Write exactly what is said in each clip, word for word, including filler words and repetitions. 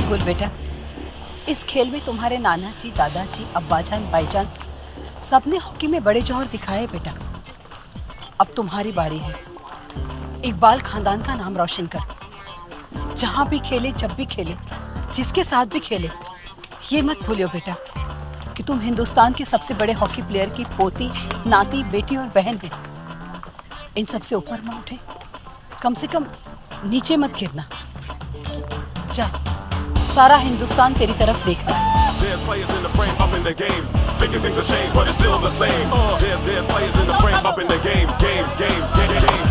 बिल्कुल बेटा, इस खेल में तुम्हारे नाना जी, दादाजी, अब्बाजान, भाईजान सबने हॉकी में बड़े जौहर दिखाए बेटा। अब तुम्हारी बारी है। इकबाल खानदान का नाम रोशन कर। जहां भी खेले, जब भी खेले, जिसके साथ भी खेले, ये मत भूलियो बेटा कि तुम हिंदुस्तान के सबसे बड़े हॉकी प्लेयर की पोती, नाती, बेटी और बहन है। इन सबसे ऊपर मत उठे, कम से कम नीचे मत गिरना। जा, सारा हिंदुस्तान तेरी तरफ देख रहा है। There's players in the frame up in the game, thinking things have changed, but it's still the same. Uh, there's there's players in the frame up in the game, game, game, game, game.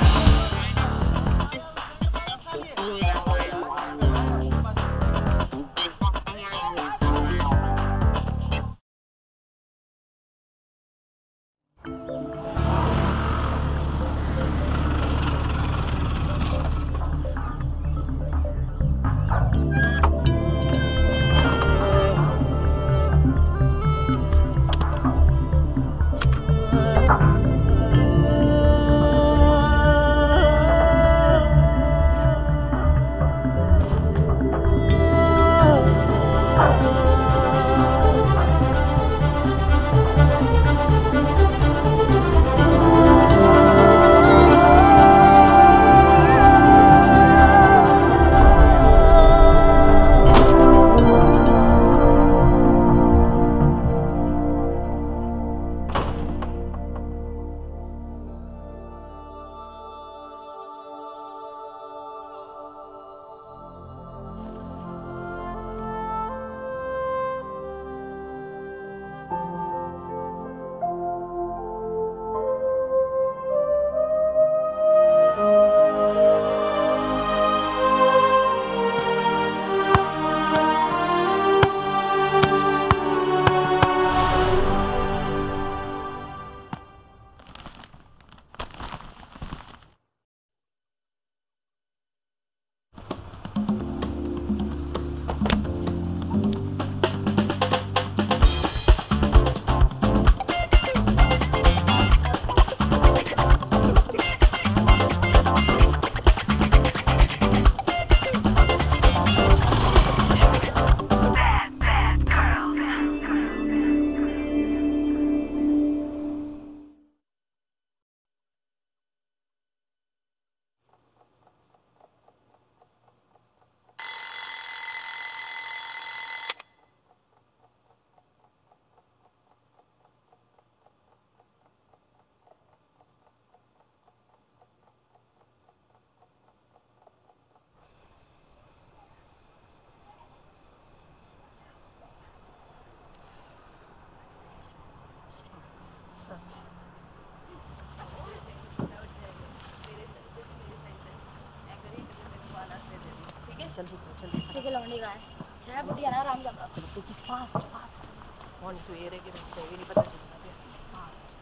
जल्दी जल्दी ठीक है लौंडी गाय छह बुढ़िया ना आराम कर चलो देखिए फास्ट फास्ट कौन सवेरे के को भी नहीं पता चलता fast.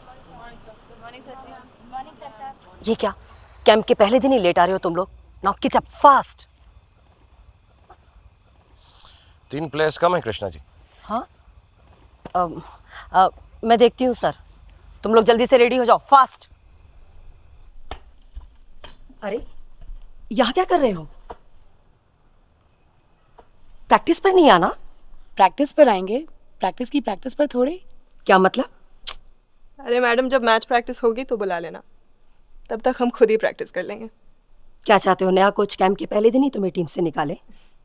Good morning sir ji. Good morning sir. ये क्या कैंप के पहले दिन ही लेट आ रहे हो तुम लोग? Now get up fast. तीन प्लेयर्स कम है कृष्णा जी। हाँ अब अब मैं देखती हूँ सर, तुम लोग जल्दी से रेडी हो जाओ फास्ट। अरे यहाँ क्या कर रहे हो? प्रैक्टिस पर नहीं आना? प्रैक्टिस पर आएंगे, प्रैक्टिस की प्रैक्टिस पर थोड़ी। क्या मतलब? अरे मैडम जब मैच प्रैक्टिस होगी तो बुला लेना, तब तक हम खुद ही प्रैक्टिस कर लेंगे। क्या चाहते हो नया कोच कैंप के पहले दिन ही तुम्हें टीम से निकाले?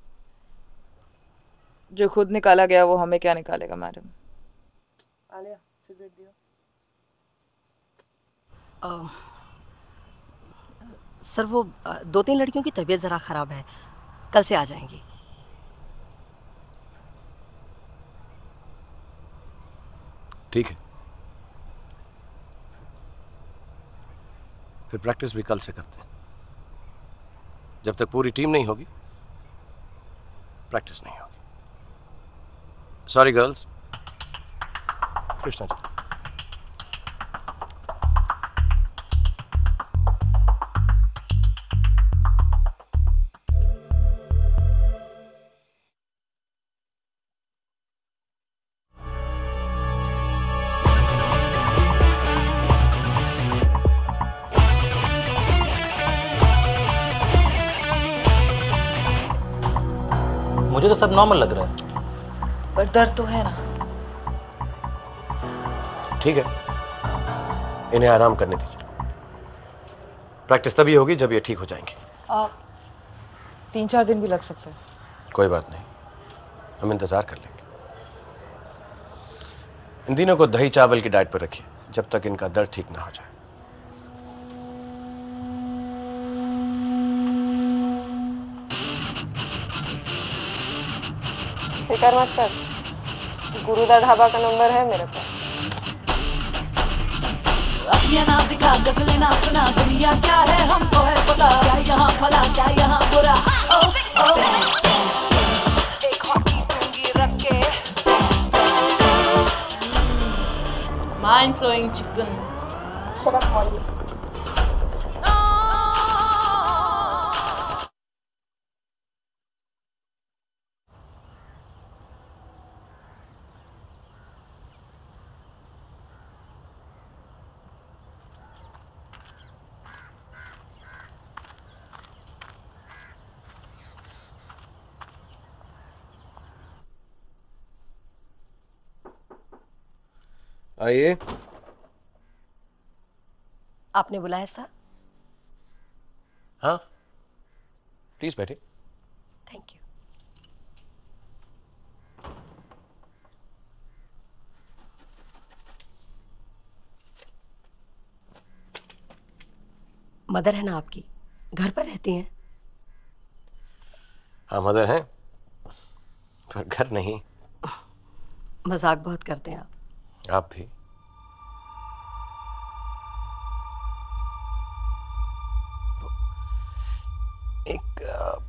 जो खुद निकाला गया वो हमें क्या निकालेगा मैडम। आलिया सिगरेट दियो। uh, सर वो uh, दो तीन लड़कियों की तबीयत ज़रा ख़राब है, कल से आ जाएंगी। ठीक है, फिर प्रैक्टिस भी कल से करते हैं। जब तक पूरी टीम नहीं होगी प्रैक्टिस नहीं होगी। Sorry girls. कृष्णा जी मुझे तो सब नॉर्मल लग रहा है। पर दर्द तो है ना। ठीक है, इन्हें आराम करने दीजिए। प्रैक्टिस तभी होगी जब ये ठीक हो जाएंगे। आ, तीन चार दिन भी लग सकते हैं। कोई बात नहीं, हम इंतजार कर लेंगे। इन दिनों को दही चावल की डाइट पर रखिए जब तक इनका दर्द ठीक ना हो जाए। फिकर मत कर, गुरुदा ढाबा का नंबर है मेरे पास। ये ना दिखा गजले ना सुना, दुनिया क्या है हमको है पता, क्या यहाँ भला क्या यहाँ बुरा। ओ, ओ, एक हॉकी दूंगी रख के, माइंड फ्लोइंग चिकन। आइए। आपने बुलाया सर? हाँ, प्लीज बैठिए। Thank you. मदर है ना आपकी, घर पर रहती हैं? हाँ मदर हैं, पर घर नहीं। मजाक बहुत करते हैं आप। आप भी। एक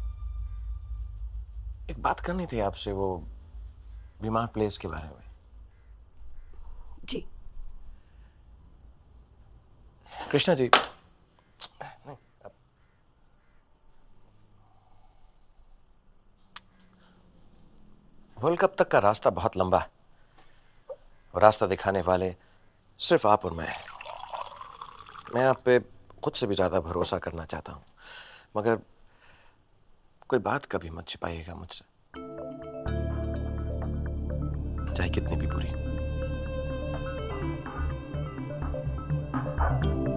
एक बात करनी थी आपसे, वो बीमार प्लेस के बारे में। जी। कृष्णा जी, नहीं, अब वर्ल्ड कप तक का रास्ता बहुत लंबा है और रास्ता दिखाने वाले सिर्फ आप और मैं हैं। मैं आप पे खुद से भी ज्यादा भरोसा करना चाहता हूं, मगर कोई बात कभी मत छिपाइएगा मुझसे, चाहे कितनी भी बुरी।